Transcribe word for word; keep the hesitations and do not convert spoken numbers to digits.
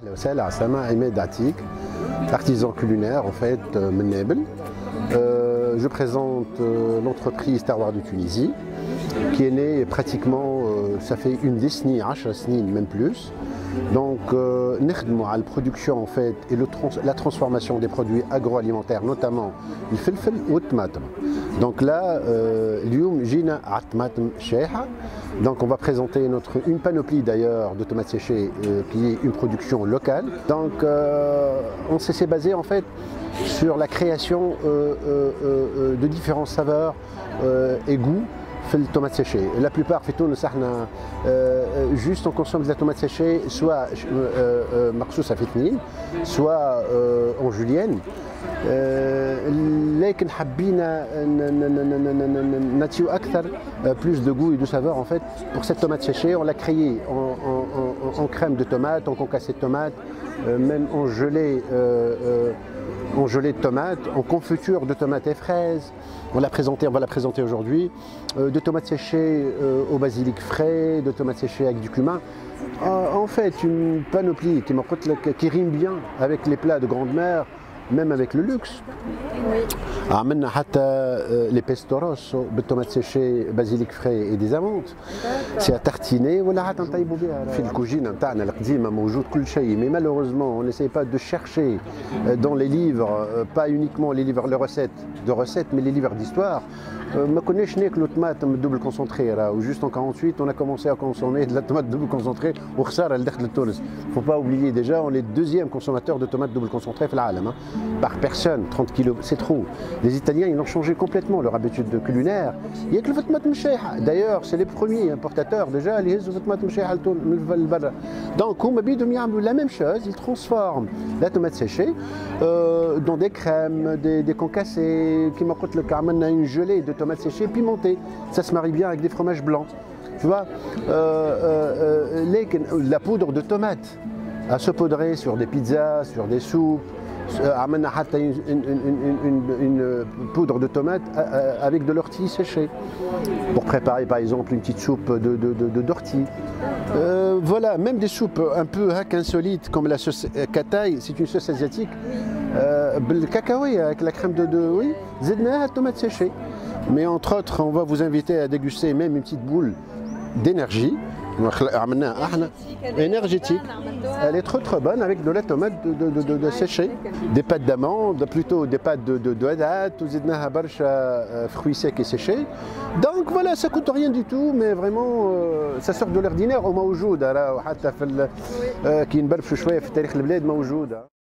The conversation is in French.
C'est Sama Ahmed Atik, artisan culinaire en fait, Menebel. Euh, je présente euh, l'entreprise Terroir de Tunisie, qui est née pratiquement, euh, ça fait une décennie, décennie même plus. Donc, euh, la production en fait et le trans la transformation des produits agroalimentaires, notamment le filfil ou le tomate. Donc là, اليوم جينا على الطماطم شايحة. Donc on va présenter notre, une panoplie d'ailleurs de tomates séchées euh, qui est une production locale. Donc euh, on s'est basé en fait sur la création euh, euh, euh, de différentes saveurs euh, et goûts. Le tomate séchée. La plupart fait tout, euh, juste on consomme de la tomate séchée soit مخصوص à fitnine, soit euh, en julienne. لكن حبينا نعطيو أكثر plus de goût et de saveur en fait pour cette tomate séchée. On l'a créée en, en, en, en crème de tomate, en concassé de tomate, euh, même en gelée. Euh, euh, en gelée de tomates, en confiture de tomates et fraises. On l'a présenté, on va la présenter aujourd'hui. Euh, de tomates séchées euh, au basilic frais, de tomates séchées avec du cumin. Euh, en fait, une panoplie qui, qui rime bien avec les plats de grande mère, même avec le luxe. عملنا حتى les pesto rosso بالtomates séchées, basilic frais et des amandes. C'est à tartiner ولا حتى نطيبوا بها. في الكوجينه نتاعنا القديمه موجود كل شيء, mais malheureusement on n'essaie pas de chercher dans les livres, pas uniquement les livres les recettes de recettes, mais les livres d'histoire. ما كناش ناكلوا طماط double concentré ou juste en quarante-huit on a commencé à consommer de la tomate double concentrée وخساره لداخل تونس. Faut pas oublier déjà on est deuxième consommateur de tomates double concentrée في العالم par personne. Trente kilos c'est trop. Les Italiens ils ont changé complètement leur habitude de culinaire. ياكلوا في الطماط مشايحه. D'ailleurs c'est les premiers importateurs déjà اللي يهزوا في الطماط مشايحه لبرا. Donc هم بدهم يعملوا la même chose, ils transforment la tomate séchée euh, dans des crèmes, des, des concassés, qui m'a قلت لك عملنا une gelée de tomates séchées pimentées. Ça se marie bien avec des fromages blancs. Tu vois, euh, euh, euh, la poudre de tomate à saupoudrer sur des pizzas, sur des soupes. عملنا حتى une, une, une, une, une poudre de tomate avec de l'ortie séchée pour préparer par exemple une petite soupe de, de, de, de d'ortie. Euh, voilà, même des soupes un peu insolites comme la sauce kataï, c'est une sauce asiatique. بالكاكاوي avec la crème de, de oui, زدناها tomate séchée. Mais entre autres, on va vous inviter à déguster même une petite boule d'énergie. Énergétique. Elle est trop trop bonne avec de la tomate de, de, de, de, de séchée, des pâtes d'amande, plutôt des pâtes de de hadat, ou zidnaha barsha fruits secs et séchés. Donc voilà, ça coûte rien du tout, mais vraiment ça sort de l'ordinaire. وموجودة راه حتى في كي نبرفشوا شوية في تاريخ البلاد موجودة.